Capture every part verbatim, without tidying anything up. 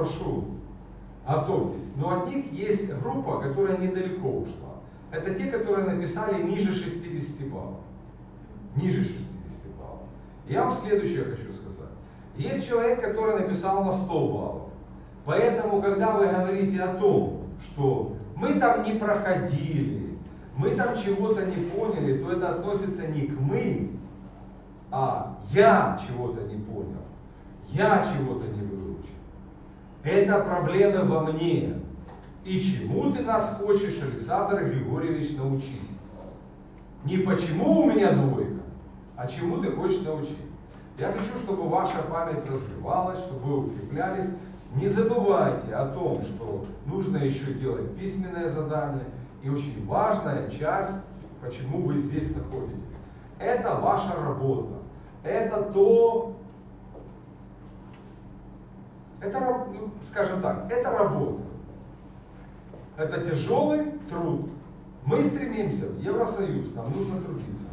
прошу, готовьтесь. Но от них есть группа, которая недалеко ушла. Это те, которые написали ниже шестидесяти баллов. Ниже шестидесяти баллов. Я вам следующее хочу сказать. Есть человек, который написал на сто баллов. Поэтому, когда вы говорите о том, что мы там не проходили, мы там чего-то не поняли, то это относится не к мы, а я чего-то не понял, я чего-то не выучил. Это проблемы во мне. И чему ты нас хочешь, Александр Григорьевич, научить? Не почему у меня двойка, а чему ты хочешь научить. Я хочу, чтобы ваша память развивалась, чтобы вы укреплялись. Не забывайте о том, что нужно еще делать письменное задание. И очень важная часть, почему вы здесь находитесь. Это ваша работа. Это то, это, ну, скажем так, это работа. Это тяжелый труд. Мы стремимся в Евросоюз, нам нужно трудиться.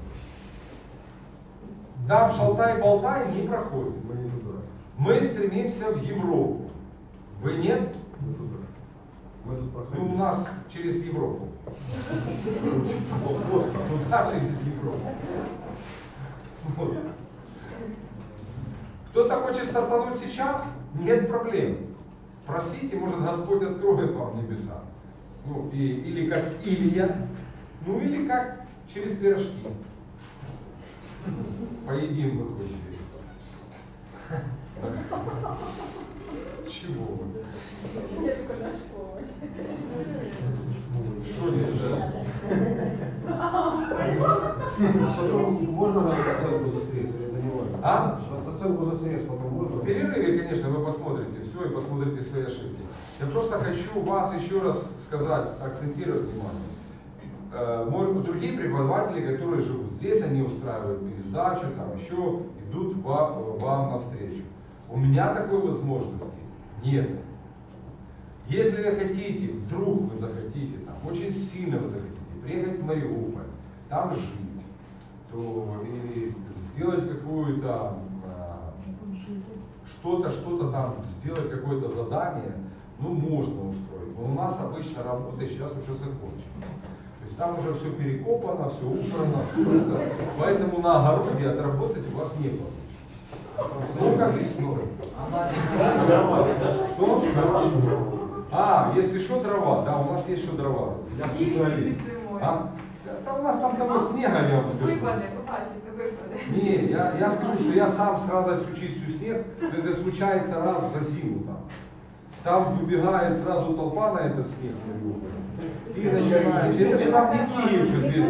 Там шалтай-болтай не проходит. Мы стремимся в Европу. Вы нет? Ну, у нас через Европу. Туда через Европу. Вот. Кто-то хочет стартануть сейчас? Нет проблем. Просите, может Господь откроет вам небеса. Ну, и, или как Илья, ну или как через пирожки. Поедим мы хоть здесь. Чего вы? Я только нашла. Что не лежат? Потом можно нам оценку за срез, или это не важно? А? Оценку за срез потом можно? В перерыве, конечно, вы посмотрите все и посмотрите свои ошибки. Я просто хочу вас еще раз сказать, акцентировать внимание. Может, другие преподаватели, которые живут здесь, они устраивают пересдачу, там еще идут вам, вам навстречу. У меня такой возможности нет. Если вы хотите, вдруг вы захотите, там, очень сильно вы захотите приехать в Мариуполь, там жить, то или сделать какую-то а, что-то, что-то там, сделать какое-то задание, ну, можно устроить. Но у нас обычно работа сейчас уже закончена. То есть там уже все перекопано, все убрано, все это. Поэтому на огороде отработать у вас не получится. Ну, как весной. Что? А, если что, дрова. Да, у нас есть что дрова. Я специалист. А? Да у нас там того снега, я вам скажу. Випаде, побачите, випаде. Не, я, я скажу, что я сам с радостью чистю снег, но это случается раз за зиму там. Там выбегает сразу толпа на этот снег. И начинает. Это же вам не Киев, что здесь.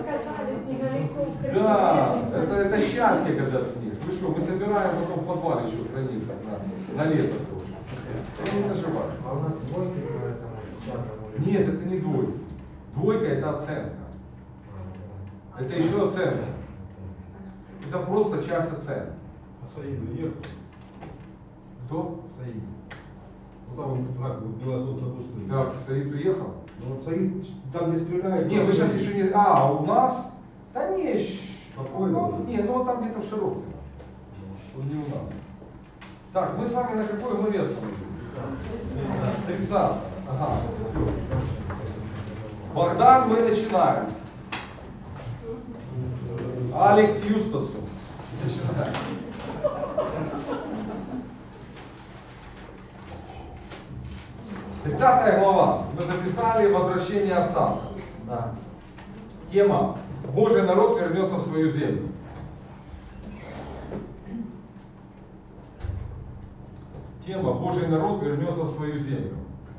Да, это, это счастье, когда снег. Вы что, мы собираем, потом в подвале еще храним так, на, на лето тоже. Я не наживаю. А у нас двойки, поэтому... Нет, это не двойка. Двойка это оценка. Это еще оценка. Это просто часть оценки. А Саид уехал? Кто? Саид. Ну там он фраг Белосовца пустый. Так, Саид уехал? Ну вот Саид там не стреляет. Не, вы сейчас еще не... А, у нас? Да не, Спокойно. ну, не, ну он там где-то в Широкино. Он не у нас. Так, мы с вами на какое мы место находимся? тридцатое. Ага, все. Богдан, мы начинаем. Алекс Юстасу. Начинаем. тридцатая глава. Мы записали возвращение остатков. Да. Тема. Божий народ вернется в свою землю. Тема. Божий народ вернется в свою землю.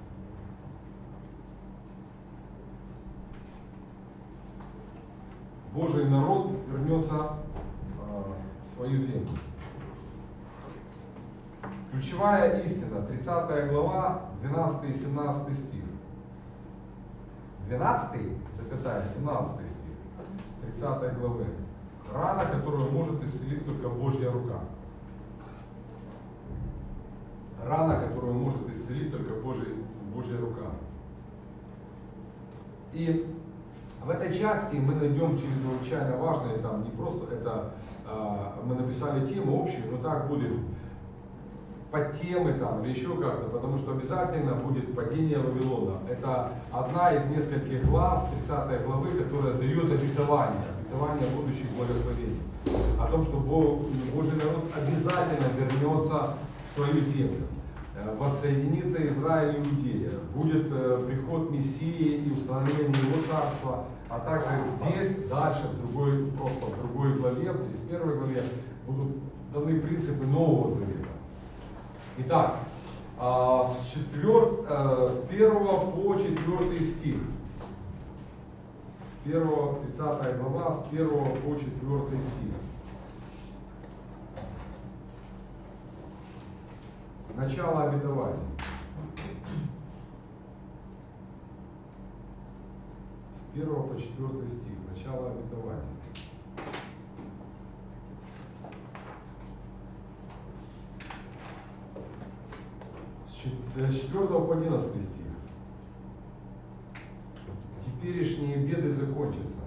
Божий народ вернется э, в свою землю. Ключевая истина. тридцатая глава, двенадцатый и семнадцатый стих. двенадцатый, запятая, семнадцатый стих. тридцатой главы. Рана, которую может исцелить только Божья рука. Рана, которую может исцелить только Божья, Божья рука. И в этой части мы найдем чрезвычайно важное, там не просто это, э, мы написали тему общую, но так будет подтемы там или еще как-то, потому что обязательно будет падение Вавилона. Это одна из нескольких глав, тридцатой главы, которая дает обетование, обетование будущих благословений. О том, что Бог, Божий народ обязательно вернется в свою землю. Воссоединится Израиль и Иудея. Будет приход Мессии и установление его царства. А также здесь, дальше, в другой, просто в другой главе, в тридцать первой главе, будут даны принципы Нового Завета. Итак, с, четвер... с первого по четвертый стих. С первого, тридцатая глава, с первого по четвертый стих. Начало обетования. С первого по четвертый стих. Начало обетования. С четвёртого по одиннадцатый стих. Теперешние беды закончатся.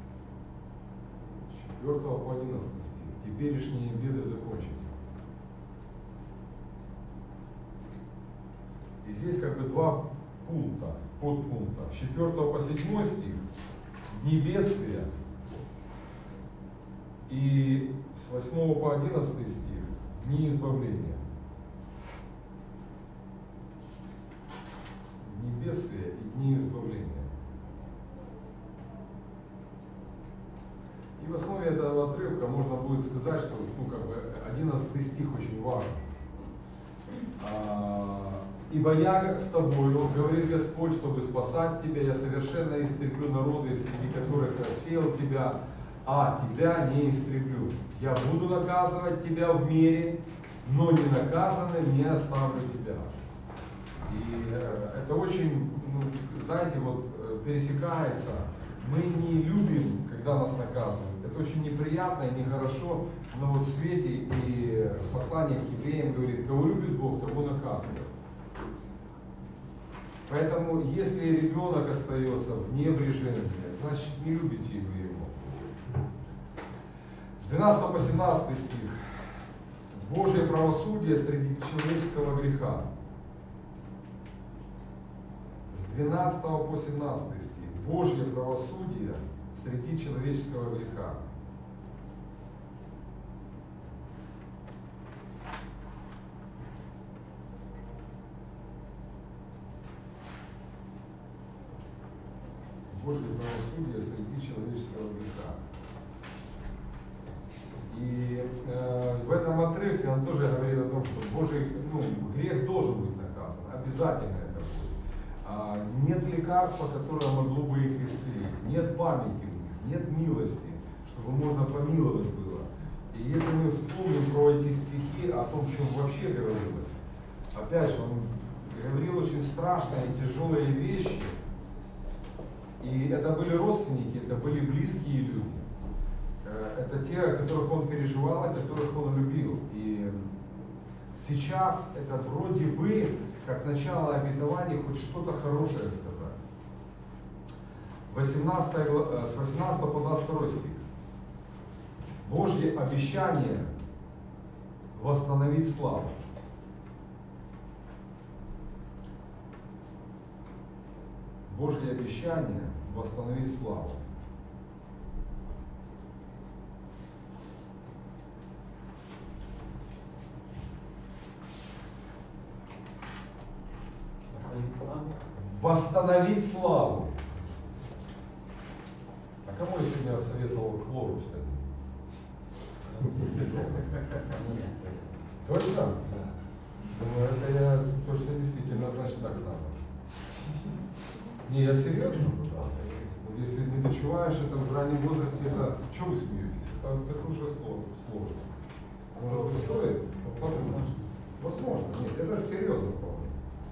С четвёртого по одиннадцатый стих. Теперешние беды закончатся. И здесь как бы два пункта, подпункта. С четвёртого по седьмой стих дни бедствия. И с восьмого по одиннадцатый стих дни избавления. Дни бедствия и дни избавления. И в основе этого отрывка можно будет сказать, что ну, как бы одиннадцатый стих очень важен. «Ибо я с тобою, говорит Господь, чтобы спасать тебя, я совершенно истреблю народы, среди которых рассеял тебя, а тебя не истреблю. Я буду наказывать тебя в мире, но не наказанным не оставлю тебя». И это очень, ну, знаете, вот пересекается. Мы не любим, когда нас наказывают. Это очень неприятно и нехорошо, но вот в свете и послание к евреям говорит, кого любит Бог, того наказывает. Поэтому, если ребенок остается в небрежении, значит не любите вы его. С двенадцатого по семнадцатый стих. Божье правосудие среди человеческого греха. С двенадцатого по семнадцатый стих. Божье правосудие среди человеческого греха. Божье правосудие среди человеческого греха. И э, в этом отрывке он тоже говорит о том, что Божий, ну, грех должен быть наказан, обязательно это будет. А, нет лекарства, которое могло бы их исцелить, нет памяти в них, нет милости, чтобы можно помиловать было. И если мы вспомним про эти стихи, о том, чем вообще говорилось, опять же, он говорил очень страшные и тяжелые вещи. И это были родственники, это были близкие люди. Это те, о которых он переживал, о которых он любил. И сейчас это вроде бы, как начало обетования, хоть что-то хорошее сказать. восемнадцатого, с восемнадцатого по двадцать второй стих. Божье обещание восстановить славу. Божье обещание восстановить славу. Восстановить славу. А кому я сегодня советовал хлору читать? Точно? Да. Думаю, это я точно действительно, значит, так надо. Не, я серьезно? Да. Вот если не дочуваешь это в раннем возрасте, это... Чего вы смеетесь? Это, это уже сложно. Может быть, стоит? Подумать. Возможно. Нет, это серьезно вполне.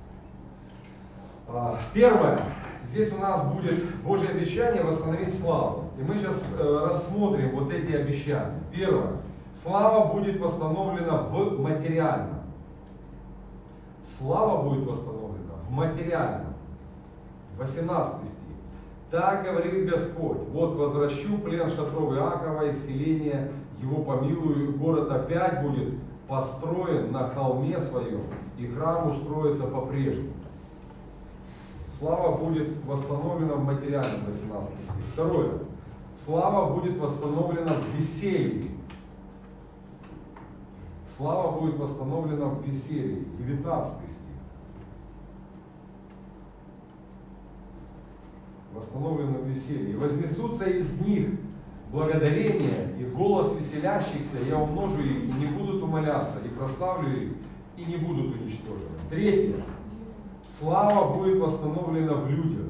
А, первое. Здесь у нас будет Божье обещание восстановить славу. И мы сейчас э, рассмотрим вот эти обещания. Первое. Слава будет восстановлена в материальном. Слава будет восстановлена в материальном. восемнадцатый стих. Так говорит Господь, вот возвращу плен шатров Иакова, исцеление его помилую, город опять будет построен на холме своем, и храм устроится по-прежнему. Слава будет восстановлена в материальном, восемнадцатый стих. Второе. Слава будет восстановлена в веселье. Слава будет восстановлена в веселье. девятнадцатый стих. Восстановлено в веселье. И вознесутся из них благодарение и голос веселящихся, я умножу их, и не будут умоляться, и прославлю их, и не будут уничтожены. Третье. Слава будет восстановлена в людях.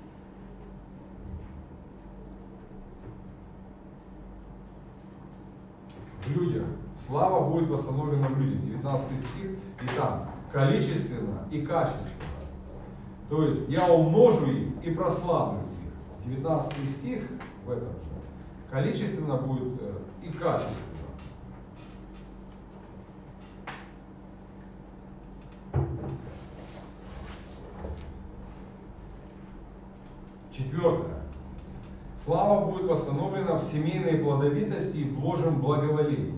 В людях. Слава будет восстановлена в людях. девятнадцатый стих. И там количественно и качественно. То есть я умножу их и прославлю их. девятнадцатый стих в этом же. Количественно будет и качественно. Четвертое. Слава будет восстановлена в семейной плодовитости и в Божьем благоволении.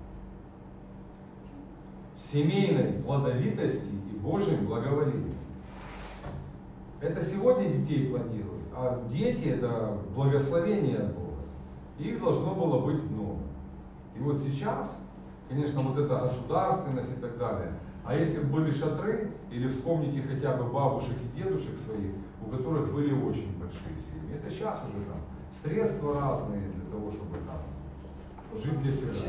В семейной плодовитости и Божьем благоволении. Это сегодня детей планируют, а дети это благословение от Бога. Их должно было быть много. И вот сейчас, конечно, вот эта государственность и так далее. А если бы были шатры, или вспомните хотя бы бабушек и дедушек своих, у которых были очень большие семьи. Это сейчас уже там средства разные для того, чтобы там жить для себя.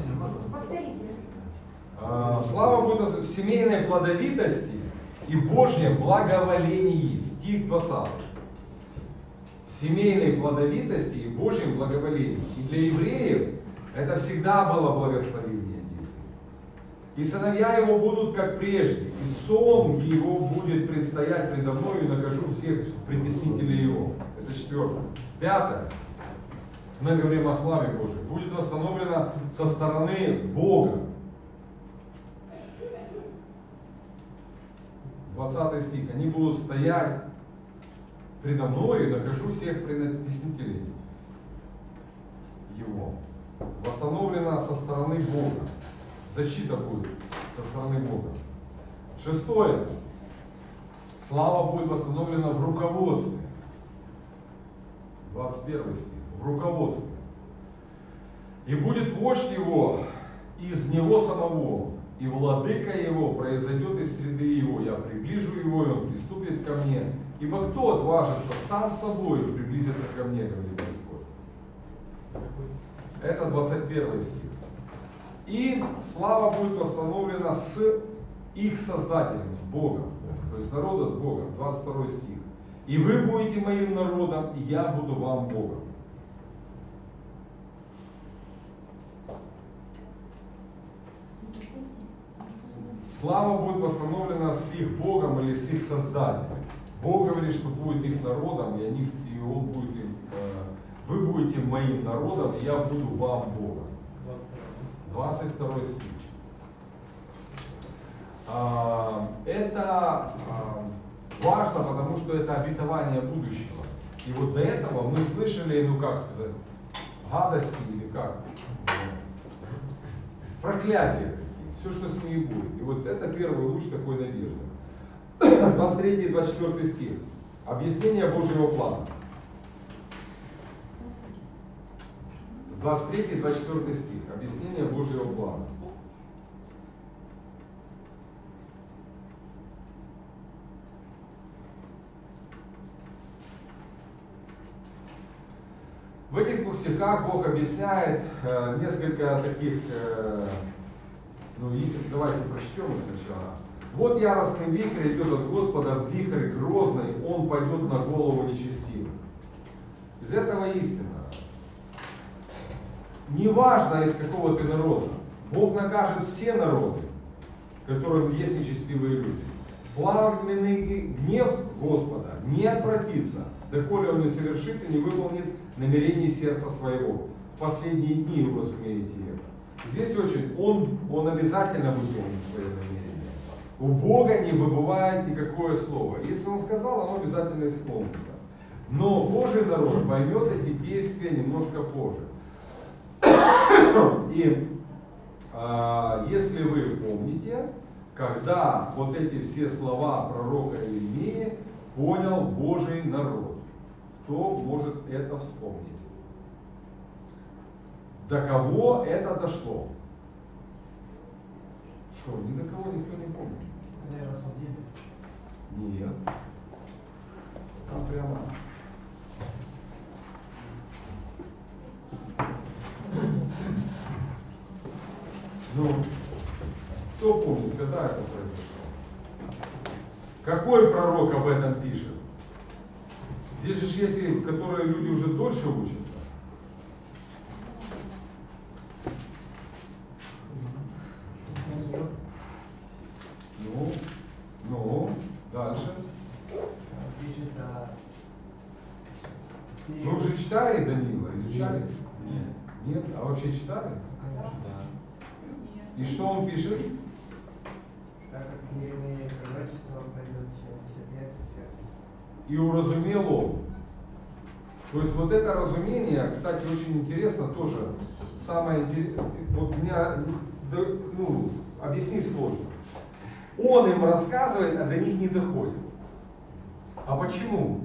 А, слава будет в семейной плодовитости и Божьем благоволении. Стих двадцатый. В семейной плодовитости и Божьем благоволении. И для евреев это всегда было благословение. И сыновья его будут как прежде, и сон его будет предстоять предо мною, и накажу всех притеснителей его. Это четвертое. Пятое. Мы говорим о славе Божией. Будет восстановлена со стороны Бога. двадцатый стих. Они будут стоять предо мною, и накажу всех притеснителей его. Восстановлена со стороны Бога. Защита будет со стороны Бога. Шестое. Слава будет восстановлена в руководстве. двадцать первый стих. В руководстве. И будет вождь его из него самого, и владыка его произойдет из среды его. Я приближу его, и он приступит ко мне. Ибо кто отважится сам собой приблизиться ко мне, говорит Господь. Это двадцать первый стих. И слава будет восстановлена с их Создателем, с Богом. То есть народа с Богом. двадцать второй стих. И вы будете моим народом, и я буду вам Богом. Слава будет восстановлена с их Богом или с их Создателем. Бог говорит, что будет их народом, и, они, и он будет им, э, вы будете моим народом, и я буду вам Богом. двадцать второй стих. Это важно, потому что это обетование будущего. И вот до этого мы слышали, ну как сказать, гадости или как, проклятия такие, все, что с ней будет. И вот это первый луч такой надежды. двадцать третий и двадцать четвёртый стих. Объяснение Божьего плана. двадцать третий и двадцать четвёртый стих. Объяснение Божьего плана. В этих двух стихах Бог объясняет э, несколько таких, э, ну и давайте прочтем их сначала. Вот яростный вихрь идет от Господа, вихрь грозный, он пойдет на голову нечестивых. Из этого истина. Неважно, из какого ты народа, Бог накажет все народы, которым есть нечестивые люди. Пламенный гнев Господа не отвратится, доколе он не совершит и не выполнит намерений сердца своего. В последние дни вы разумеете это. Здесь очень, он, он обязательно выполнит свои намерения. У Бога не выбывает никакое слово. Если он сказал, оно обязательно исполнится. Но Божий народ поймет эти действия немножко позже. И если вы помните, когда вот эти все слова пророка Иеремии понял Божий народ, кто может это вспомнить? До кого это дошло? Что, ни до кого никто не помнит? Наверное, судили. Нет. Там прямо. Ну, кто помнит, когда это произошло? Какой пророк об этом пишет? Здесь же есть, в которые люди уже дольше учатся. Ну, ну, дальше. Пишет, а... Вы уже читали Даниила? Изучали? Нет. Нет? А вообще читали? Да. И что он пишет? Так как Иеремия пророчество пройдет семьдесят лет, все. И уразумел он. То есть вот это разумение, кстати, очень интересно тоже. Самое интересное, вот меня, ну, объяснить сложно. Он им рассказывает, а до них не доходит. А почему?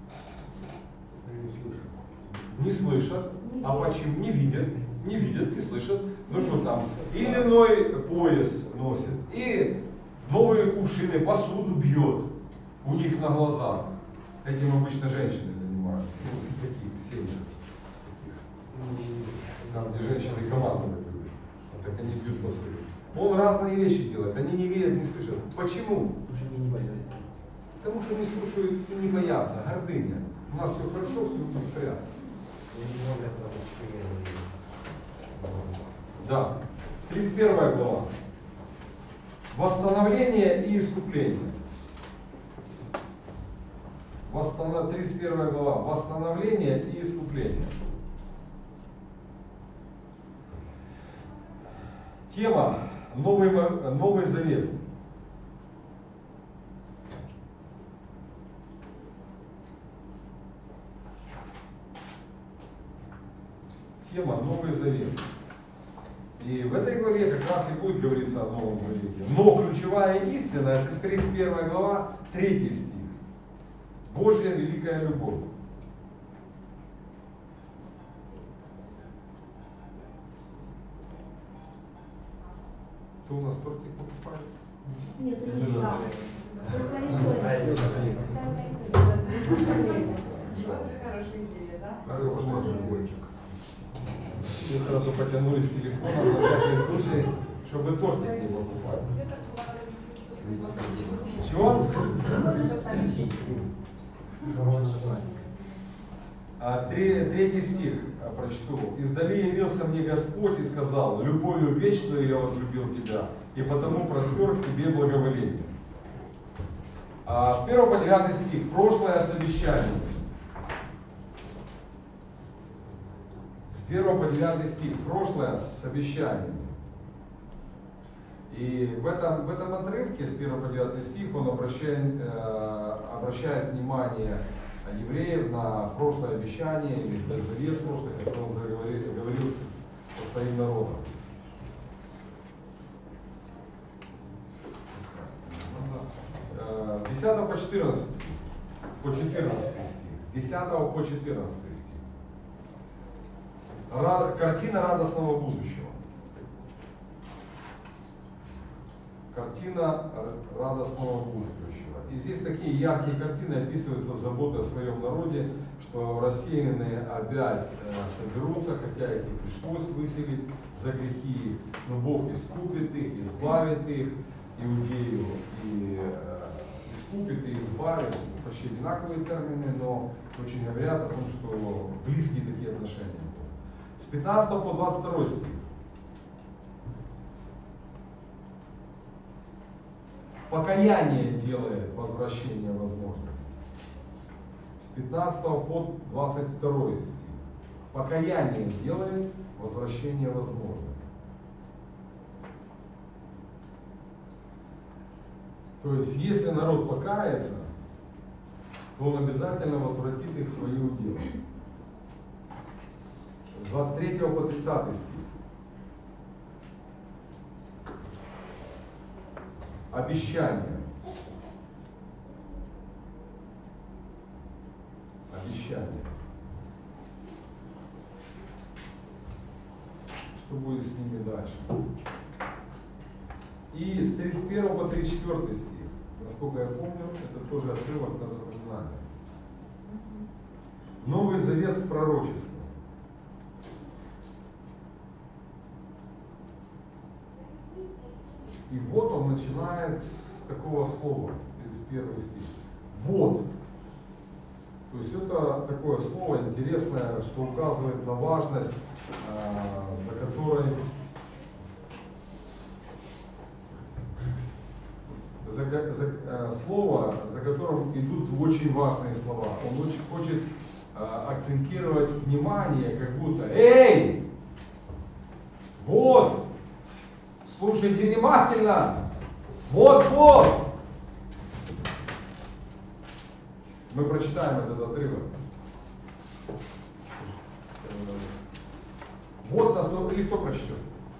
Не слышат. А почему? Не видят. Не видят, не слышат. Ну что там? И льняной пояс носит, и новые кувшины, посуду бьет у них на глазах. Этим обычно женщины занимаются. Ну, в таких семьях. Там, где женщины командуют любят. Так они бьют посуду. Он разные вещи делает, они не видят, не слышат. Почему? Уже не боятся. Потому что не слушают и не боятся. Гордыня. У нас все хорошо, все в порядке. Да. тридцать первая глава. Восстановление и искупление. Восстанов... тридцать первая глава. Восстановление и искупление. Тема Новый, Новый Завет. Тема Новый Завет. И в этой главе как раз и будет говориться о Новом Завете. Но ключевая истина, это тридцать первая глава, третий стих. Божья великая любовь. Кто у нас тортик покупает? Нет, Не не надо. Хорошая идея, да? Хороший мальчик. Все сразу потянулись телефоном на всякий случай, чтобы тортик не покупать. Чего? А, три, третий стих а, прочту. «Издали явился мне Господь и сказал, любовью вечную я возлюбил тебя, и потому простер к тебе благоволение». А, с первого по девятый стих. Прошлое совещание. С первого по девятый стих. Прошлое совещание. И в этом, в этом отрывке, с первого по девятый стих, он обращает, э, обращает внимание евреев на прошлое обещание, или завет прошлый, который он заговорил, говорил со, со своим народом. Э, с десятого по четырнадцатый стих. По четырнадцатый стих. С десятого по четырнадцатый стих. Рад, картина радостного будущего. Картина радостного будущего. И здесь такие яркие картины описываются заботой о своем народе, что рассеянные опять э, соберутся, хотя их и пришлось выселить за грехи, но Бог искупит их, избавит их, Иудею, и э, искупит и избавит. Почти одинаковые термины, но очень говорят о том, что близкие такие отношения будут. С пятнадцатого по двадцать второй стих. Покаяние делает возвращение возможным. С пятнадцатого по двадцать второй стих. Покаяние делает возвращение возможным. То есть, если народ покается, то он обязательно возвратит их в свои уделы. С двадцать третьего по тридцатый стих. Обещание. Обещание. Что будет с ними дальше? И с тридцать первого по тридцать четвёртый стих, насколько я помню, это тоже отрывок на запоминание. Новый Завет в пророчестве. И вот он начинает с такого слова, тридцать первый стих. Вот. То есть это такое слово интересное, что указывает на важность, за которой, за, за, слово, за которым идут очень важные слова. Он очень хочет акцентировать внимание, как будто: эй, вот, слушайте внимательно, вот, вот. Мы прочитаем этот отрывок. Вот настолько, или кто прочтет?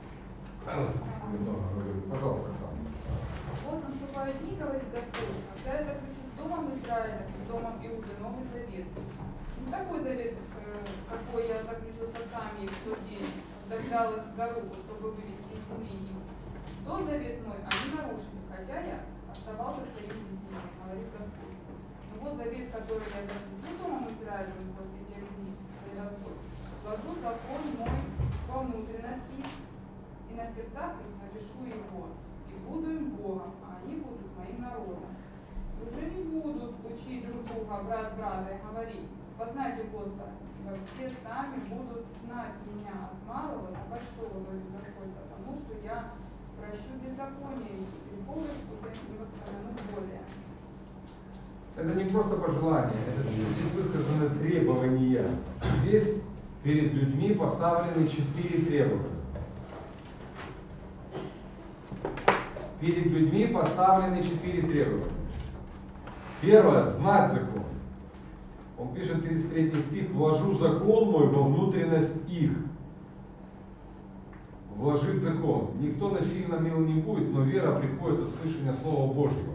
Пожалуйста, Оксана. Вот наступают дни, говорит Господь, когда я заключу с домом Израиля, с домом Иуды новый завет. Не такой завет, какой я заключил с отцами в тот день, когда взял их за руку, чтобы вывести из земли их. Тот завет мой они нарушили, хотя я оставался в союзе с ними, говорит Господь. Но вот завет, который я заключу с домом Израилевым после тех дней, говорит Господь, вложу закон мой во внутренность их, и на сердцах их напишу его, и буду им Богом, а они будут моим народом. И уже не будут учить друг друга, брат брата, и говорить: познайте Господа, ибо все сами будут знать меня от малого до большого, говорит Господь, потому что я прощу беззаконие, и грехов уже не воспомяну более. Это не просто пожелание, это, здесь высказаны требования. Здесь перед людьми поставлены четыре требования. Перед людьми поставлены четыре требования. Первое, знать закон. Он пишет, тридцать третий стих: вложу закон мой во внутренность их. Вложить закон. Никто насильно мил не будет, но вера приходит от слышания Слова Божьего.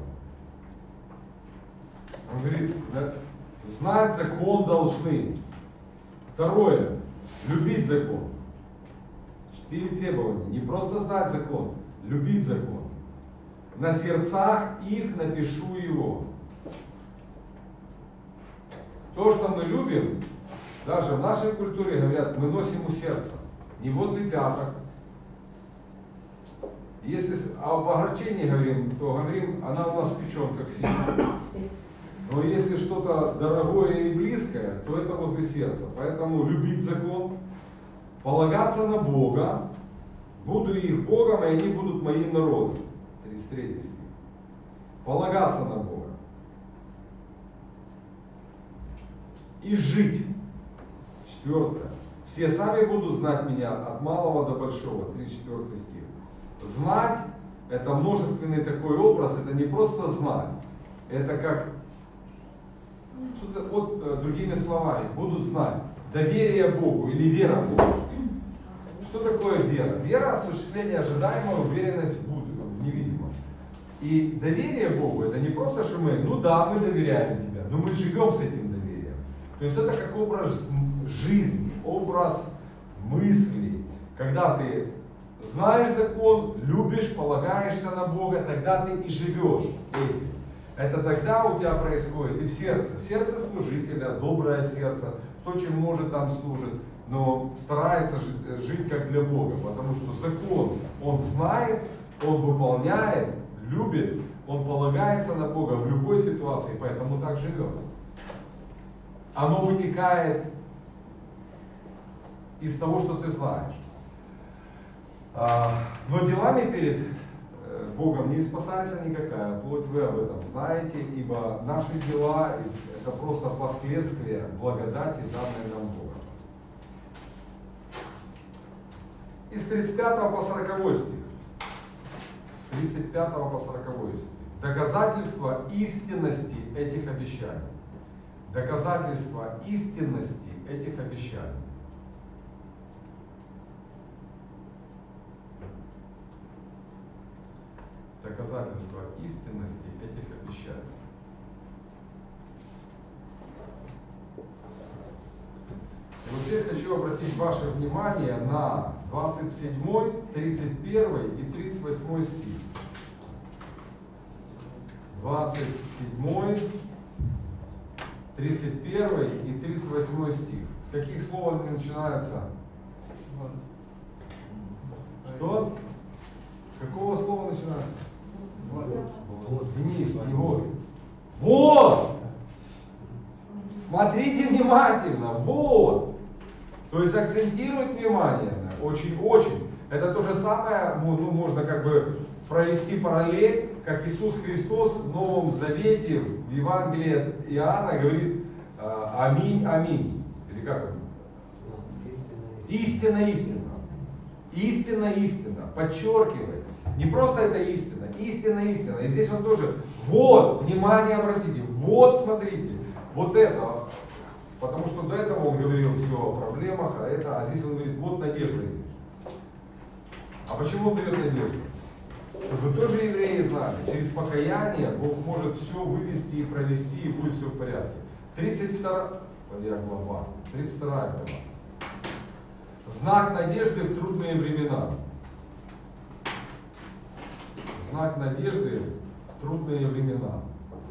Он говорит, да, знать закон должны. Второе, любить закон. Четыре требования. Не просто знать закон, любить закон. На сердцах их напишу его. То, что мы любим, даже в нашей культуре говорят, мы носим у сердца, не возле пяток. Если об огорчении говорим, то говорим, она у нас в печенках сидит. Но если что-то дорогое и близкое, то это возле сердца. Поэтому любить закон, полагаться на Бога, буду их Богом, и они будут моим народом. тридцать третий стих. Полагаться на Бога. И жить. Четвертое. Все сами будут знать меня от малого до большого. тридцать четвёртый стих. Знать — это множественный такой образ, это не просто знать. Это как, что-то, вот другими словами, будут знать. Доверие Богу или вера Богу. Что такое вера? Вера — осуществление ожидаемого, уверенность в будущем, в невидимом. И доверие Богу — это не просто, что мы, ну да, мы доверяем тебя, но мы живем с этим доверием. То есть это как образ жизни, образ мыслей. Когда ты знаешь закон, любишь, полагаешься на Бога, тогда ты и живешь этим. Это тогда у тебя происходит и в сердце. Сердце служителя, доброе сердце, кто чем может там служит, но старается жить, жить как для Бога, потому что закон он знает, он выполняет, любит, он полагается на Бога в любой ситуации, поэтому так живет. Оно вытекает из того, что ты знаешь. Но делами перед Богом не спасается никакая плоть, вы об этом знаете, ибо наши дела — это просто последствия благодати, данной нам Богом. Из тридцать пятого по сороковой стих. С тридцать пятого по сороковой стих. Доказательство истинности этих обещаний. Доказательство истинности этих обещаний. доказательства истинности этих обещаний. И вот здесь хочу обратить ваше внимание на двадцать седьмой, тридцать первый и тридцать восьмой стих. двадцать седьмой, тридцать первый и тридцать восьмой стих. С каких слов они начинаются? Вот. Что? С какого слова начинается? Вот. Вот, Денис, не вот. Вот! Смотрите внимательно, вот! То есть акцентирует внимание, очень-очень. Это то же самое, ну, можно как бы провести параллель, как Иисус Христос в Новом Завете, в Евангелии от Иоанна говорит аминь, аминь. Или как это? Истина, истина. Истина, истина. Подчеркивает. Не просто это истина, истина, истина. И здесь он тоже, вот, внимание обратите, вот смотрите, вот это. Потому что до этого он говорил все о проблемах, а это, а здесь он говорит, вот надежда есть. А почему он дает надежду? Чтобы тоже евреи знали, через покаяние Бог может все вывести и провести, и будет все в порядке. тридцать вторая глава. тридцать вторая глава. Знак надежды в трудные времена. Знак надежды в трудные времена.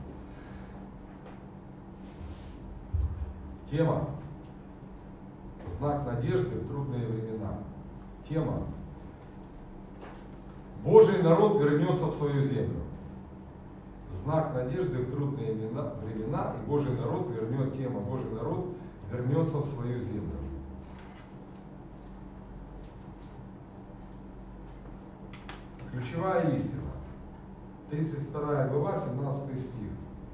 Тема. Знак надежды в трудные времена. Тема. Божий народ вернется в свою землю. Знак надежды в трудные времена, и Божий народ вернет, тема Божий народ вернется в свою землю. Ключевая истина. тридцать вторая глава, семнадцатый стих.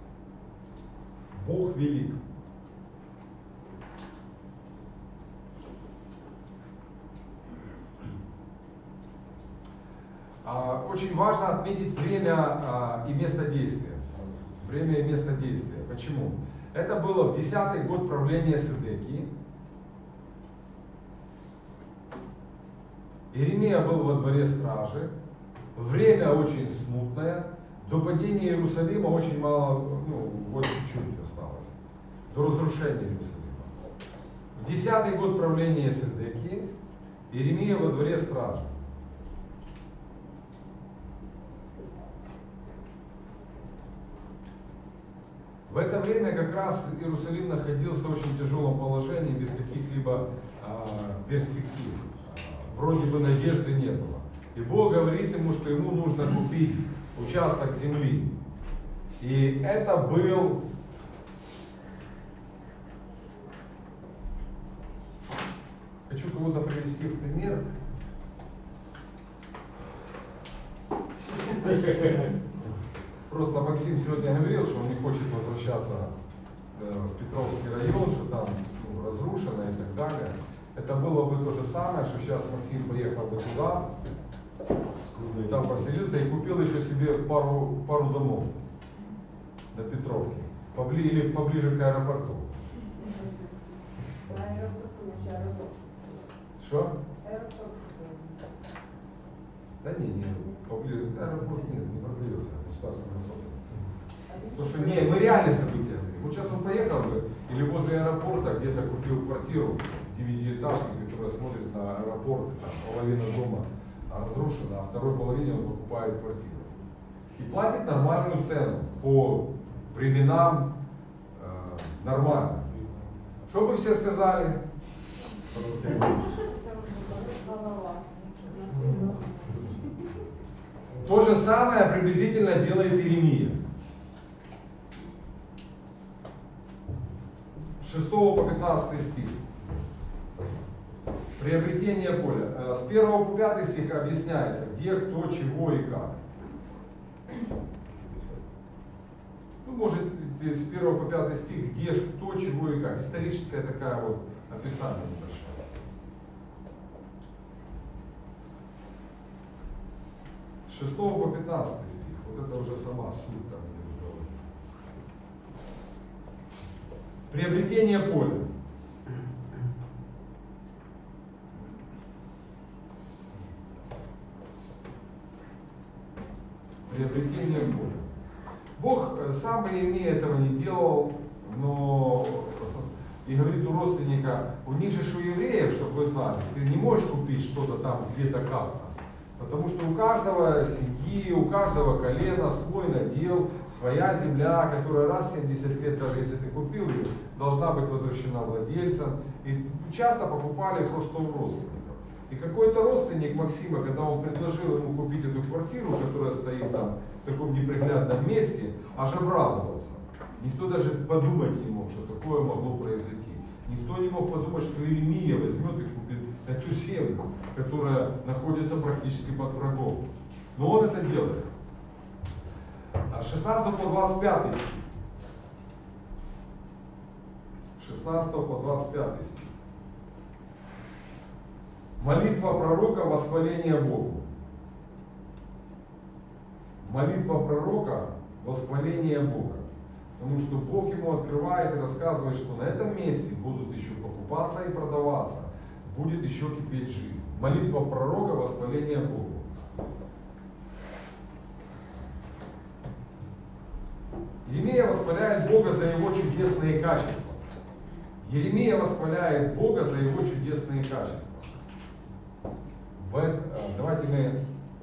Бог велик. Очень важно отметить время и место действия. Время и место действия. Почему? Это было в десятый год правления Седекии. Иеремия был во дворе стражи. Время очень смутное. До падения Иерусалима очень мало, ну, вот чуть-чуть осталось. До разрушения Иерусалима. В десятый год правления Седекии Иеремия во дворе стражи. В это время как раз Иерусалим находился в очень тяжелом положении, без каких-либо э, перспектив. Вроде бы надежды не было. И Бог говорит ему, что ему нужно купить участок земли. И это был хочу кого-то привести в пример. Просто Максим сегодня говорил, что он не хочет возвращаться в Петровский район, что там, ну, разрушено и так далее. Это было бы то же самое, что сейчас Максим поехал бы туда, и там поселился и купил еще себе пару, пару домов на Петровке, побли, или поближе к аэропорту. Что? Да не, не, поближе, аэропорт нет, не продается, государственная собственность. Потому что не, мы реальные события говорим. Вот сейчас он поехал бы, или возле аэропорта где-то купил квартиру девятиэтажки, которая смотрит на аэропорт, там половина дома разрушена, а второй половине он покупает квартиру. И платит нормальную цену по временам э, нормально. Что бы все сказали? То же самое приблизительно делает Иеремия. С шестого по пятнадцатый стих. Приобретение поля. С первого по пятый стих объясняется, где, кто, чего и как. Ну, может, с первого по пятый стих, где, кто, чего и как. Историческое такая вот описание небольшое. С шестого по пятнадцатый стих. Вот это уже сама суть там, где разговор. Приобретение поля. сам Иеремия этого не делал, но и говорит у родственника, у них же у евреев, чтобы вы знали, ты не можешь купить что-то там где-то как-то. Потому что у каждого семьи, у каждого колена свой надел, своя земля, которая раз в семьдесят лет, даже если ты купил ее, должна быть возвращена владельцам. И часто покупали просто у родственников. И какой-то родственник Максима, когда он предложил ему купить эту квартиру, которая стоит там в таком неприглядном месте, аж обрадовался. Никто даже подумать не мог, что такое могло произойти. Никто не мог подумать, что Иеремия возьмет и купит эту землю, которая находится практически под врагом. Но он это делает. С шестнадцатого по двадцать пятый стих. шестнадцатого по двадцать пятый стих. Молитва пророка, восхваление Богу. Молитва пророка, восхваление Бога. Потому что Бог ему открывает и рассказывает, что на этом месте будут еще покупаться и продаваться. Будет еще кипеть жизнь. Молитва пророка, восхваление Богу. Иеремия восхваляет Бога за его чудесные качества. Иеремия восхваляет Бога за его чудесные качества. В, давайте мы,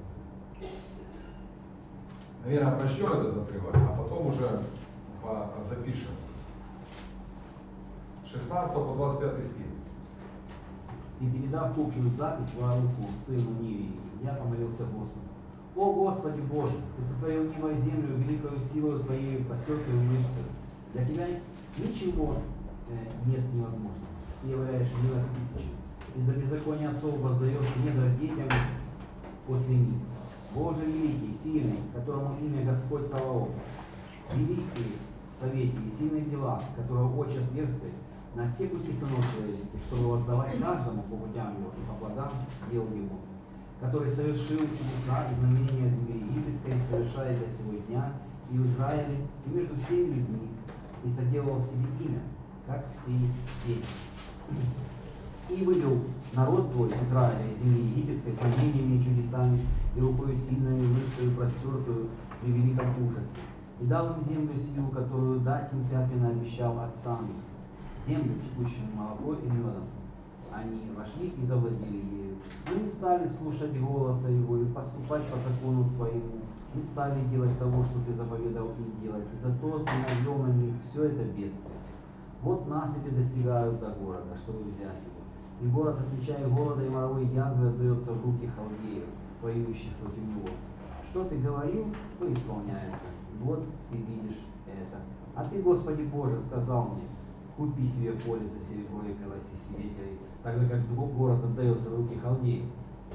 наверное, прочтем этот отрывок, а потом уже по, запишем. шестнадцатого по двадцать пятый стих. И передав общую запись Варуку, сыну Нивии, я помолился Господу. О Господи Боже, Ты сотворил небо и землю великою силою Твоей, простертой мышцы. Для Тебя ничего э, нет невозможного. Ты являешь милость тысячи. Из-за беззакония отцов воздаешь недра детям после них. Боже великий, сильный, которому имя Господь Саваоф. Великий в совете и сильные дела, которого очи отверсты на все пути сынов человеческих, чтобы воздавать каждому по путям его и по плодам дел его, который совершил чудеса и знамения земли египетской, совершая для сего дня и в Израиле, и между всеми людьми, и соделал себе имя, как все дети. И вывел народ твой Израиля из земли египетской знамениями и чудесами, и рукою сильную, высшую, простертую при великом ужасе. И дал им землю сию, которую дать им клятвенно обещал отцам их, землю, текущую молоко и медом. Они вошли и завладели ею. Но не стали слушать голоса его и поступать по закону твоему, не стали делать того, что ты заповедал им делать, и зато ты навел на них все это бедствие. Вот насыпи достигают до города, чтобы взять его. И город, отвечая голода и моровой язвы, отдается в руки халдеев, воюющих против него. Что ты говорил, то исполняется. И вот ты видишь это. А ты, Господи Боже, сказал мне, купи себе поле за серебро и пригласи свидетелей, тогда как город отдается в руки халдеев.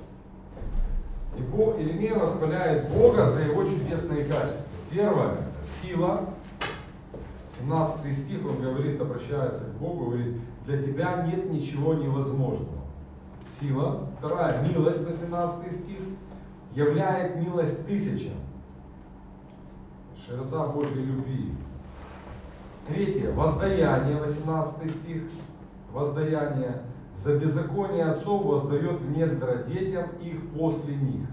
И Иеремия восхваляет Бога за его чудесные качества. Первое – сила. семнадцатый стих, он говорит, обращается к Богу, говорит, для тебя нет ничего невозможного. Сила. Вторая, милость, восемнадцатый стих, являет милость тысячам. Широта Божьей любви. Третье, воздаяние, восемнадцатый стих, воздаяние. За беззаконие отцов воздает в недра детям их после них.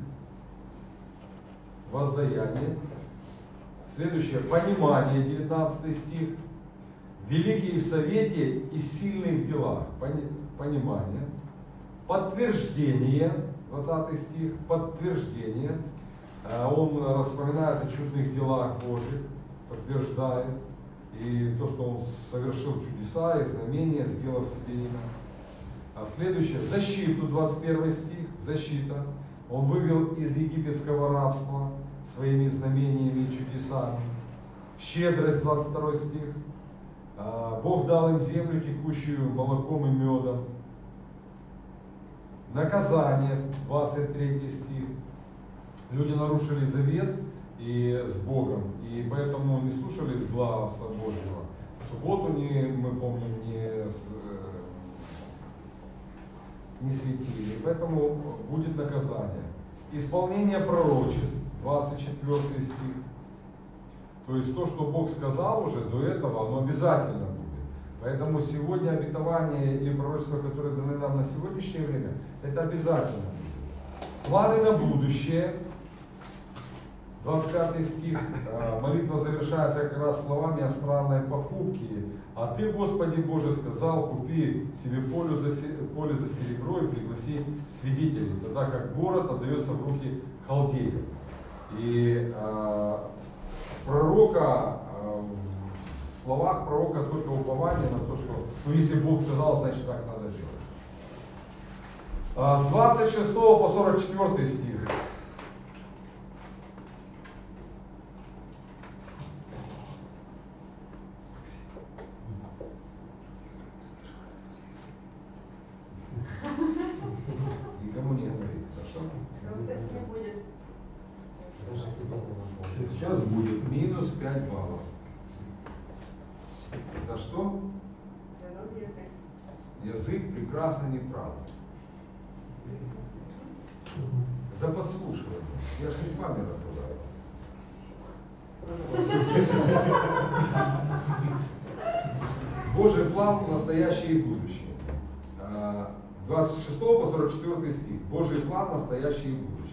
Воздаяние. Следующее, понимание, девятнадцатый стих. Великий в совете и сильный в делах. Понимание. Подтверждение, двадцатый стих, подтверждение. Он вспоминает о чудных делах Божьих, подтверждает. И то, что он совершил чудеса и знамения, сделав себе имя. А следующее, защиту, двадцать первый стих, защита. Он вывел из египетского рабства своими знамениями и чудесами. Щедрость, двадцать второй стих. Бог дал им землю, текущую молоком и медом. Наказание, двадцать третий стих. Люди нарушили завет и с Богом, и поэтому не слушались гласа Божьего. В субботу не, мы помним, не, не светили, поэтому будет наказание. Исполнение пророчеств, двадцать четвёртый стих. То есть то, что Бог сказал уже до этого, оно обязательно будет. Поэтому сегодня обетование или пророчества, которые даны нам на сегодняшнее время, это обязательно будет. Планы на будущее. двадцать пятый стих, молитва завершается как раз словами о странной покупке. А ты, Господи Боже, сказал, купи себе поле за, поле за серебро и пригласи свидетелей, тогда как город отдается в руки халдеев. И э, пророка, э, в словах пророка только упование на то, что, ну если Бог сказал, значит так надо делать. Э, с двадцать шестого по сорок четвёртый стих. Никому не говори, хорошо? Сейчас будет минус пять баллов. За что? Язык прекрасно не прав. За подслушивание. Я же не с вами разговариваю. Божий план настоящее и будущее. двадцать шестого по сорок четвёртый стих. Божий план настоящее и будущее.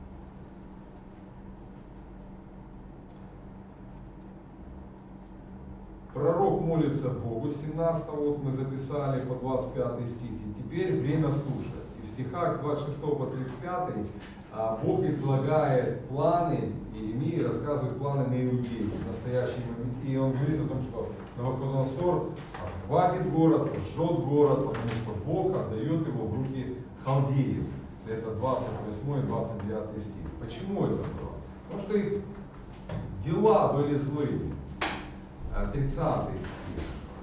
Пророк молится Богу с семнадцатого, вот мы записали по двадцать пятый стих, и теперь время слушать. И в стихах с двадцать шестого по тридцать пятый Бог излагает планы Иеремии, рассказывает планы на Иудею в настоящий момент. И он говорит о том, что Навуходоносор схватит город, сожжет город, потому что Бог отдает его в руки халдеев. Это двадцать восьмой и двадцать девятый стих. Почему это было? Потому что их дела были злые. тридцатый стих.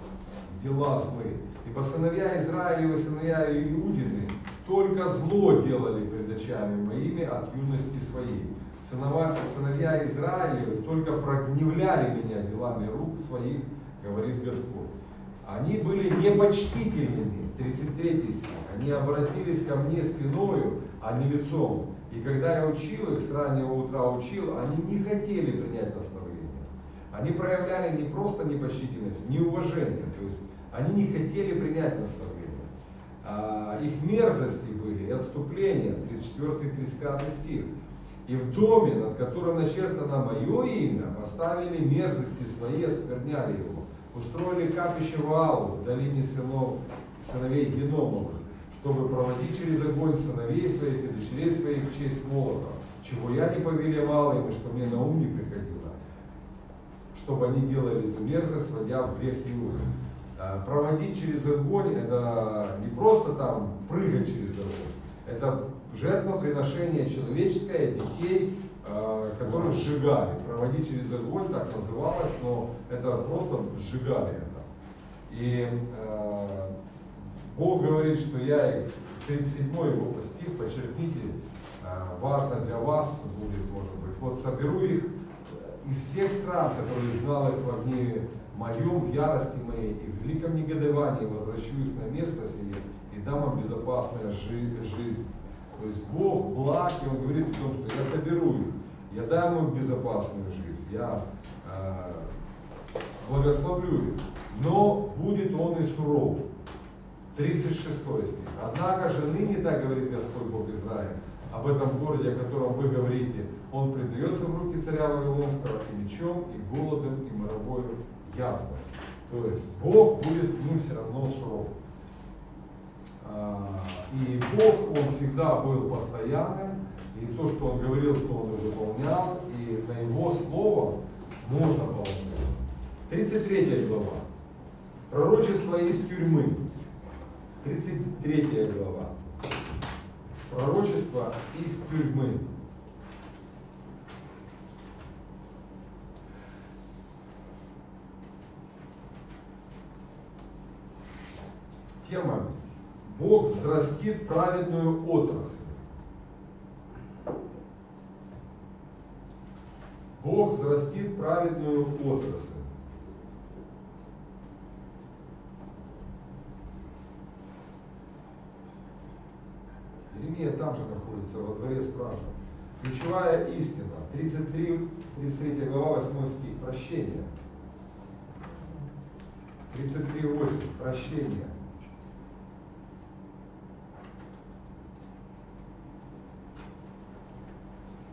Дела злые. Ибо сыновья Израилевы, сыновья Иудины, только зло делали пред очами моими от юности своей. Сыновья, сыновья Израилевы только прогневляли меня делами рук своих, говорит Господь. Они были непочтительными, тридцать третий стих. Они обратились ко мне спиною, а не лицом. И когда я учил их, с раннего утра учил, они не хотели принять наставление. Они проявляли не просто непочтительность, неуважение. То есть они не хотели принять наставление. А, их мерзости были и отступления, тридцать четвёртый тридцать пятый стих. И в доме, над которым начертано мое имя, поставили мерзости свои, оскверняли его. Устроили капище Ваалу в долине сынов, сыновей Геномовых, чтобы проводить через огонь сыновей своих и дочерей своих в честь молота, чего я не повелевал им, и что мне на ум не приходило, чтобы они делали эту мерзость, вводя в грех Иуды. Проводить через огонь — это не просто там прыгать через огонь, это жертвоприношение человеческое, детей, которых сжигали. Проводить через огонь так называлось, но это просто сжигали это. И э, Бог говорит, что я их, тридцать седьмой его стих, подчеркните, э, важно для вас будет, может быть. Вот соберу их из всех стран, которые изгнал их в гневе моем, в ярости моей и в великом негодовании возвращу их на место сие и дам им безопасную жизнь. То есть Бог благ, и Он говорит о том, что я соберу их, я дам им безопасную жизнь, я э, благословлю их, но будет он и суров. тридцать шестой стих. Однако же ныне, так говорит Господь Бог Израиля, об этом городе, о котором вы говорите, он предается в руки царя Вавилонского и мечом, и голодом, и моровою язвой. То есть Бог будет к ним все равно суров. И Бог, Он всегда был постоянным, и то, что Он говорил, то Он и выполнял, и на Его Слово можно положиться. тридцать третья глава. Пророчество из тюрьмы. тридцать третья глава. Пророчество из тюрьмы. Тема: Бог взрастит праведную отрасль. Бог взрастит праведную отрасль. Иеремия там же находится, во дворе стражи. Ключевая истина. тридцать три, тридцать третья глава, восьмой стих. Прощение. тридцать три восемь. Прощение.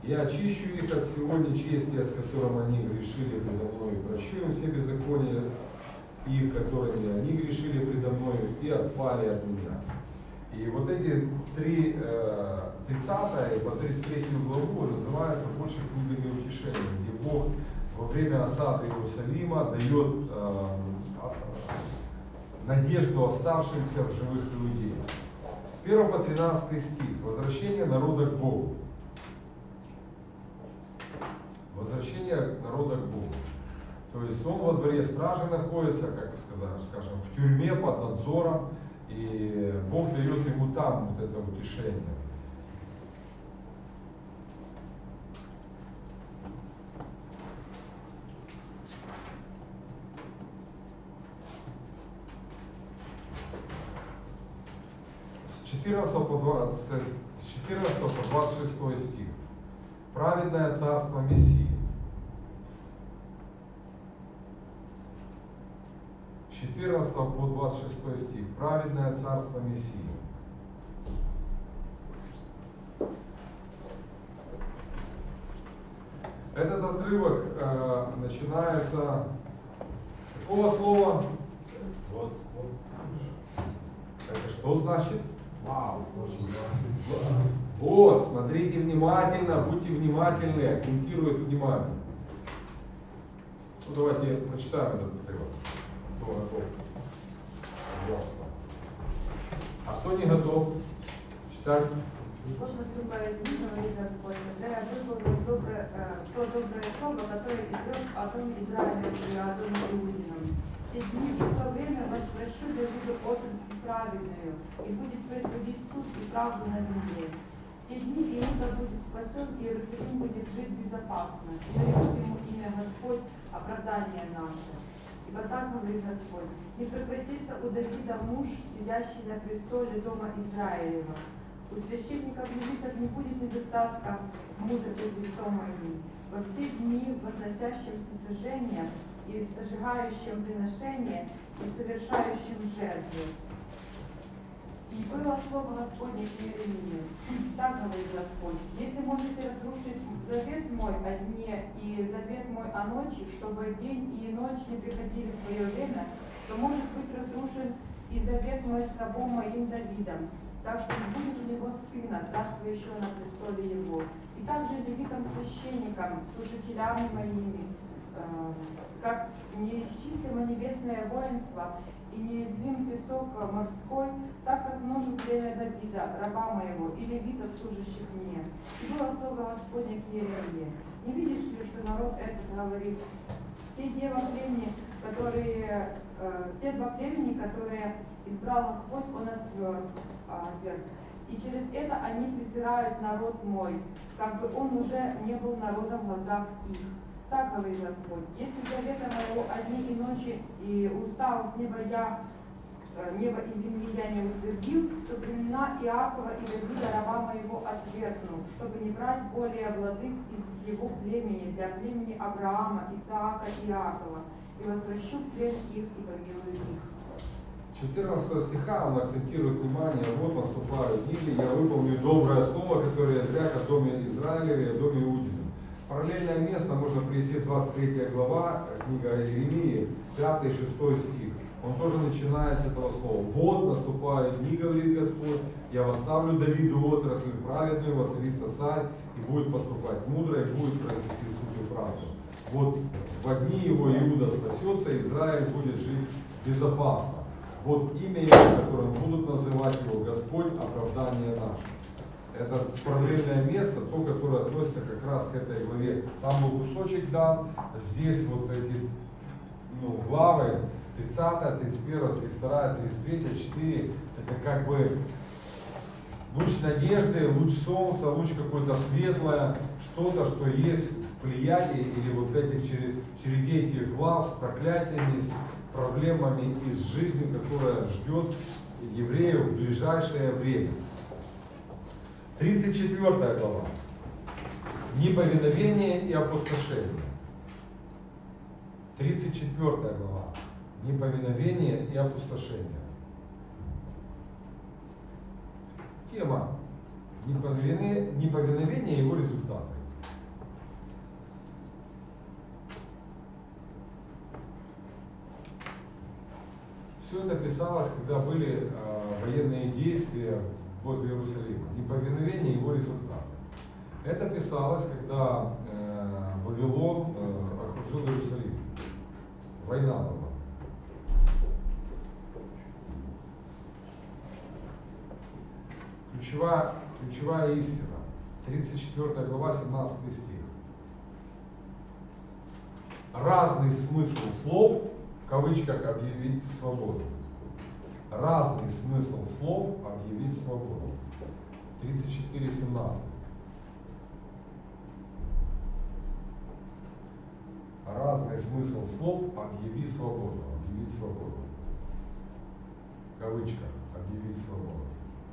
Я очищу их от всего нечестия, с которым они грешили предо мной, и прощу им все беззакония их, которыми они грешили предо мной, и отпали от меня. И вот эти три, тридцатая и по тридцать третью главу называются больше книгами утешения, где Бог во время осады Иерусалима дает э, надежду оставшимся в живых людей. С первого по тринадцатый стих. Возвращение народа к Богу. Возвращение народа к Богу. То есть он во дворе стражи находится, как вы сказали, скажем, в тюрьме под надзором, и Бог дает ему там вот это утешение. С четырнадцатого по двадцать шестой стих. Праведное царство Мессии. С четырнадцатого по двадцать шестой стих. Праведное царство Мессии. Этот отрывок э, начинается с какого слова? Вот, вот. Это что значит? Вау, очень Вот, смотрите внимательно, будьте внимательны, акцентирует внимание. Ну, давайте прочитаем этот отрывок. Кто готов? Пожалуйста. А кто не готов? Читать. Вот наступает день, говорит Господь, когда я выполню доброе, э, то доброе слово, которое изрек о доме Израиля и о доме Иудином. Те дни и то время возвращу Давиду отрасль праведную, и будет производить суд и правду на земле. Те дни Иуда будет спасен, и Иерусалим будет жить безопасно, и нарекут ему имя Господь, оправдание наше. Ибо так говорит Господь, не прекратится у Давида муж, сидящий на престоле дома Израилева. У священников левитов не будет недостатка мужа перед лицом моим. Во все дни возносящимся сожжения и сожигающим приношения и совершающим жертвы. И было слово Господне к Иеремии. Так говорит Господь, если можете разрушить завет мой о дне и завет мой о ночи, чтобы день и ночь не приходили в свое время, то может быть разрушен и завет мой с рабом моим Давидом, так что не будет у него сына, царствующего на престоле его. И также левитам священникам, служителями моими, э, как неисчислимо небесное воинство и неизлим песок морской, так размножу племя Давида, раба моего, и левитов, служащих мне. И было слово Господне к Иеремии. Не видишь ли, что народ этот говорит? Те два племени, которые, э, те два племени, которые избрал Господь, Он отверг. И через это они презирают народ мой, как бы он уже не был народом в глазах их. Так говорит Господь, если завета моего о дни и ночи и уставов неба я, небо и земли я не утвердил, то племена Иакова и Давида, раба моего, отвергну, чтобы не брать более владык из его племени для племени Авраама, Исаака и Иакова, и возвращу плен их и помилую их. четырнадцатого стиха он акцентирует внимание, вот наступают дни, я выполню доброе слово, которое изрек о доме Израиля и о доме Иудином. Параллельное место можно привести двадцать третья глава, книга Иеремии, пятый и шестой стих. Он тоже начинает с этого слова. Вот наступают дни, говорит Господь, я восставлю Давиду отрасль праведную, воцарится царь, и будет поступать мудро, и будет произнести суд и правду. Вот в дни его Иуда спасется, Израиль будет жить безопасно. Вот имя его, которым будут называть его Господь, оправдание наше. Это параллельное место, то, которое относится как раз к этой главе. Там был кусочек дан, здесь вот эти ну, главы, тридцатая, тридцать первая, тридцать вторая, тридцать третья, четыре, это как бы луч надежды, луч солнца, луч какое-то светлое, что-то, что есть в плеяде или вот этих череде этих глав с проклятиями, с проблемами и с жизнью, которая ждет евреев в ближайшее время. тридцать четвёртая глава. Неповиновение и опустошение. тридцать четвёртая глава. Неповиновение и опустошение. Тема неповиновения и его результаты. Все это писалось, когда были э, военные действия возле Иерусалима, неповиновение его результата. Это писалось, когда э, Вавилон э, окружил Иерусалим. Война была. Ключевая, ключевая истина. тридцать четвёртая глава, семнадцатый стих. Разный смысл слов, в кавычках, объявить свободу. Разный смысл слов объявить свободу. тридцать четыре семнадцать. Разный смысл слов объяви свободу. Объявить свободу. В кавычках, объявить свободу.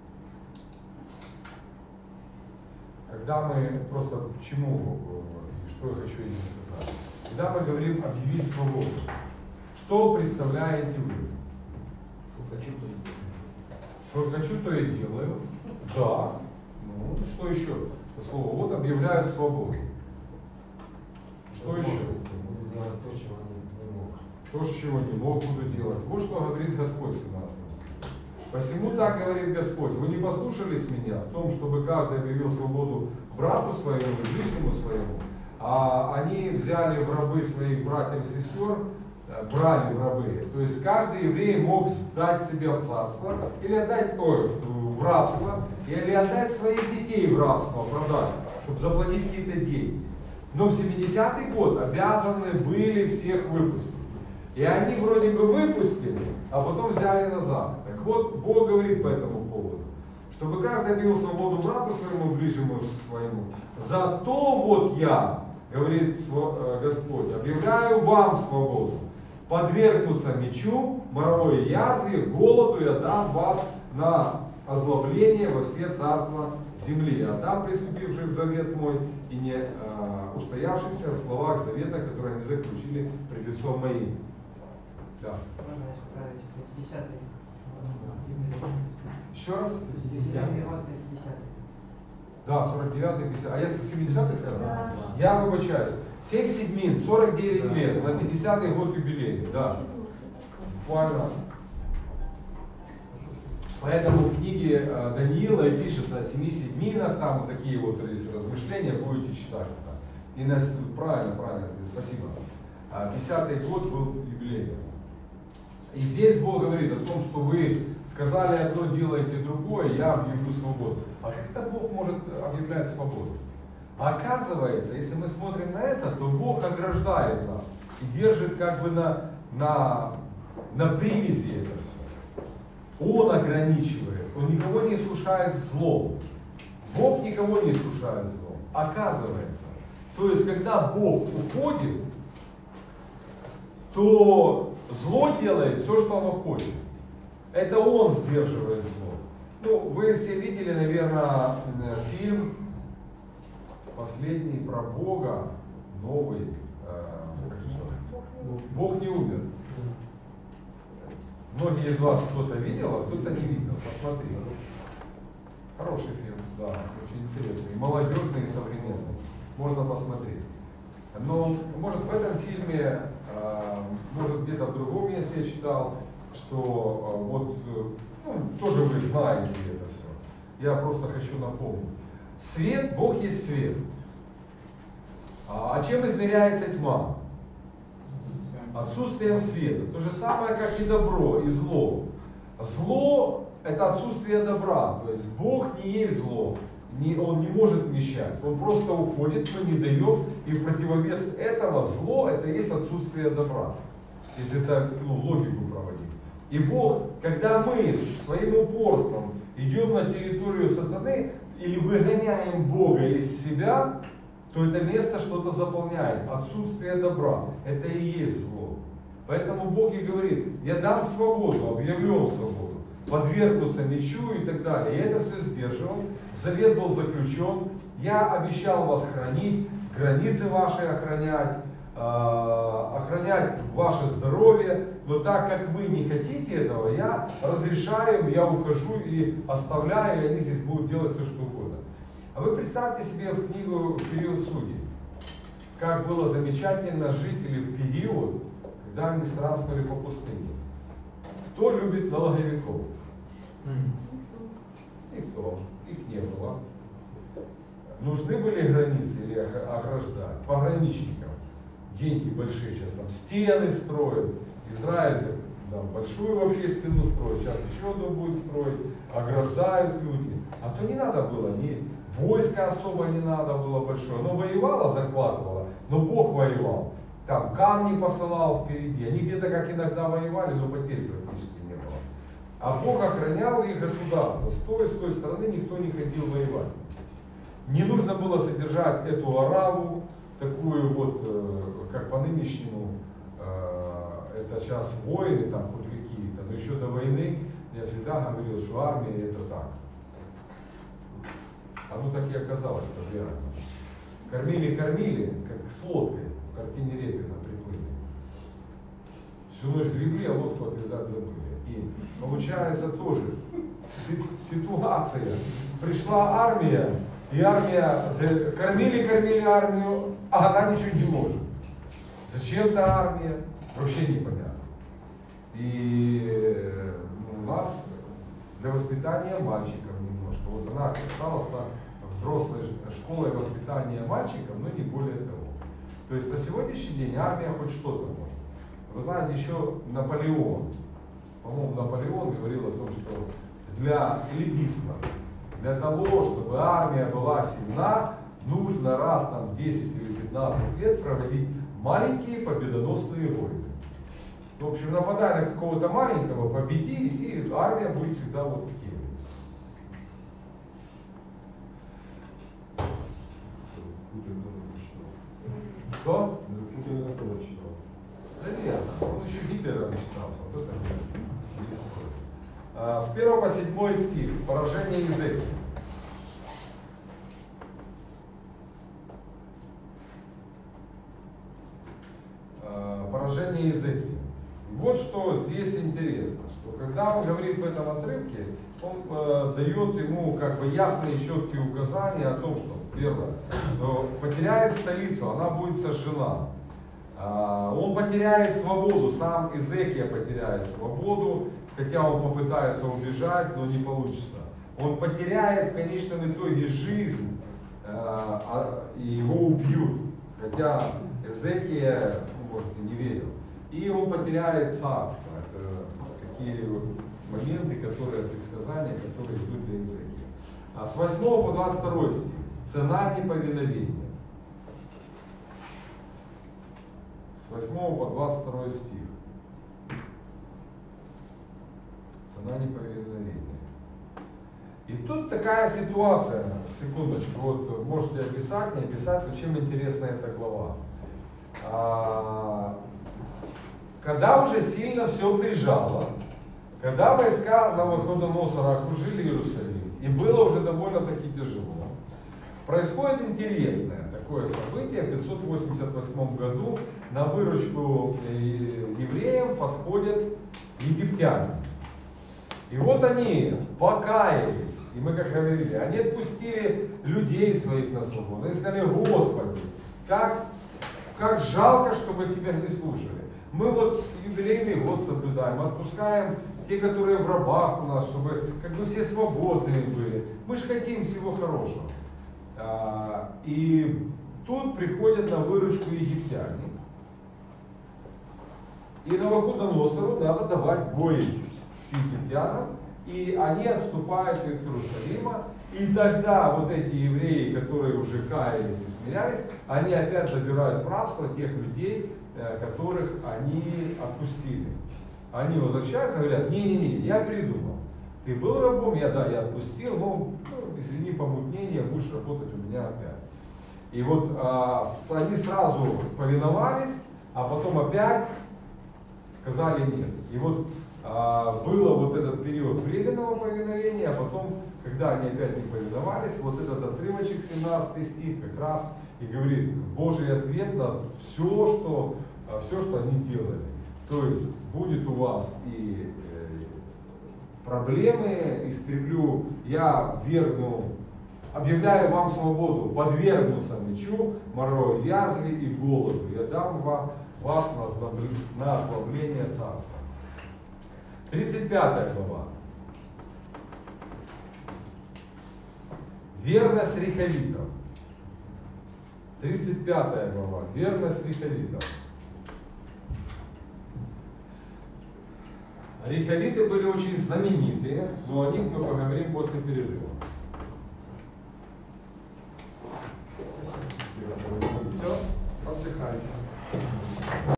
Когда мы, просто к чему и что я хочу этим сказать. Когда мы говорим объявить свободу, что представляете вы? Что хочу, то и делаю. Что хочу, то и делаю. Да. Ну, что еще? Слово. Вот объявляют свободу. Что еще? Буду делать то, чего не, не мог. То, чего не мог, буду делать. Вот что говорит Господь в семнадцатом стихе. Посему так говорит Господь, вы не послушались меня в том, чтобы каждый объявил свободу брату своему и ближнему своему, а они взяли в рабы своих братьев и сестер, брали в рабы. То есть каждый еврей мог сдать себя в царство, или отдать, ой, в рабство, или отдать своих детей в рабство, продать, чтобы заплатить какие-то деньги. Но в семидесятый год обязаны были всех выпустить. И они вроде бы выпустили, а потом взяли назад. Так вот, Бог говорит по этому поводу, чтобы каждый объявил свободу брату своему, ближнему своему. Зато вот я, говорит Господь, объявляю вам свободу. Подвергнуться мечу, моровой язве, голоду, и отдам вас на озлобление во все царства земли. Отдам приступивших завет мой и не э, устоявшихся в словах завета, которые они заключили пред лицом моим. Да. Можно исправить пятидесятый. Еще раз? пятидесятый год, пятидесятый. Да, сорок девятый, пятидесятый. А я семидесятый сказал? Да. Я выбачаюсь. семь седьмин, сорок девять лет, на пятидесятый год юбилей. Да. Буквально. Поэтому в книге Даниила и пишется о семи седьминах, там вот такие вот размышления будете читать. И нас, правильно, правильно, спасибо. пятидесятый год был юбилей. И здесь Бог говорит о том, что вы сказали одно, делаете другое, я объявлю свободу. А как это Бог может объявлять свободу? Оказывается, если мы смотрим на это, то Бог ограждает нас и держит как бы на, на, на привязи это все. Он ограничивает, Он никого не искушает злом. Бог никого не искушает злом. Оказывается. То есть, когда Бог уходит, то зло делает все, что оно хочет. Это Он сдерживает зло. Ну, вы все видели, наверное, фильм последний про Бога, новый. Э, Бог не умер. Многие из вас кто-то видел, а кто-то не видел. Посмотри. Хороший фильм, да, очень интересный. Молодежный и современный. Можно посмотреть. Но, может, в этом фильме, может, где-то в другом месте я читал, что вот, ну, тоже вы знаете это все. Я просто хочу напомнить. Свет, Бог есть свет. А чем измеряется тьма? Отсутствием света. То же самое, как и добро, и зло. Зло – это отсутствие добра. То есть Бог не есть зло. Не, он не может вмещать. Он просто уходит, но не дает. И в противовес этого зло – это есть отсутствие добра. Если это, ну, логику проводить. И Бог, когда мы своим упорством идем на территорию сатаны или выгоняем Бога из себя, то это место что-то заполняет. Отсутствие добра. Это и есть зло. Поэтому Бог и говорит, я дам свободу, объявлю свободу. Подвергнуться мечу и так далее. Я это все сдерживал. Завет был заключен. Я обещал вас хранить, границы ваши охранять, э, охранять ваше здоровье. Но так как вы не хотите этого, я разрешаю, я ухожу и оставляю, и они здесь будут делать все, что угодно. А вы представьте себе в книгу в период судей, как было замечательно жить или в период, когда они странствовали по пустыне. Кто любит налоговиков? Никто. Их не было. Нужны были границы или ограждать? Пограничникам. Деньги большие сейчас там стены строят. Израиль там, большую вообще стену строит. Сейчас еще одну будет строить. Ограждают люди. А то не надо было. Не, войска особо не надо было большое. Оно воевало, захватывало. Но Бог воевал. Там камни посылал впереди. Они где-то как иногда воевали, но потерь практически не было. А Бог охранял их государство. С той, с той стороны никто не ходил воевать. Не нужно было содержать эту ораву, такую вот, как по нынешнему, это сейчас войны там хоть какие-то, но еще до войны я всегда говорил, что армия это так. Оно так и оказалось, что реально. Кормили-кормили, как с лодкой, в картине Репина приплыли. Всю ночь гребли, а лодку отвязать забыли. И получается тоже ситуация. Пришла армия, и армия, кормили-кормили армию, а она ничего не может. Зачем-то армия, вообще непонятно. И ну, у нас для воспитания мальчиков немножко. Вот она стала взрослой школой воспитания мальчиков, но не более того. То есть на сегодняшний день армия хоть что-то может. Вы знаете, еще Наполеон, по-моему, Наполеон говорил о том, что для элитизма, для того, чтобы армия была сильна, нужно раз там в десять или пятнадцать лет проводить маленькие победоносные войны. В общем, нападай на какого-то маленького, победи, и армия будет всегда вот в теме. Что? Путин это тоже читал. Да нет, он еще Гитлера не считался, вот это не стоит. А, с первого по седьмой стих, поражение Иезекии. А, поражение Иезекии. Вот что здесь интересно, что когда он говорит в этом отрывке, он э, дает ему как бы ясные и четкие указания о том, что, первое, что потеряет столицу, она будет сожжена. Э, он потеряет свободу, сам Иезекия потеряет свободу, хотя он попытается убежать, но не получится. Он потеряет в конечном итоге жизнь, э, а, и его убьют, хотя Иезекия, ну, может, и не верил. И он потеряет царство. Это такие моменты, которые, предсказания, которые идут для Иезекии. А с восьмого по двадцать второй стих. Цена неповиновения. С восьмого по двадцать второй стих. Цена неповиновения. И тут такая ситуация, секундочку, вот можете описать, не описать, но чем интересна эта глава. А, когда уже сильно все прижало, когда войска Навуходоносора окружили Иерусалим, и было уже довольно-таки тяжело, происходит интересное такое событие. В пятьсот восемьдесят восьмом году на выручку евреям подходят египтяне. И вот они покаялись, и мы как говорили, они отпустили людей своих на свободу. Они сказали: Господи, как, как жалко, что мы Тебя не слушали. Мы вот юбилейный год соблюдаем, отпускаем те, которые в рабах у нас, чтобы как бы все свободные были. Мы же хотим всего хорошего. И тут приходят на выручку египтяне. И Навуходоносору надо давать бой с египтянам, и они отступают от Иерусалима. И тогда вот эти евреи, которые уже каялись и смирялись, они опять забирают в рабство тех людей, которых они отпустили. Они возвращаются и говорят: не-не-не, я передумал. Ты был рабом, я да, я отпустил, но ну, извини, помутнение, будешь работать у меня опять. И вот а, они сразу повиновались, а потом опять сказали нет. И вот а, было вот этот период временного повиновения, а потом, когда они опять не повиновались, вот этот отрывочек, семнадцатый стих, как раз и говорит Божий ответ на все, что, все, что они делали. То есть будет у вас и э, проблемы, искреплю, я вергну, объявляю вам свободу, подвергнуся мечу, морой язве и голоду. Я дам вам, вас на ослабление царства. тридцать пятая глава. Верность риховитов. тридцать пятая глава. Верность риховитов. Риховиты были очень знаменитые, но о них мы поговорим после перерыва.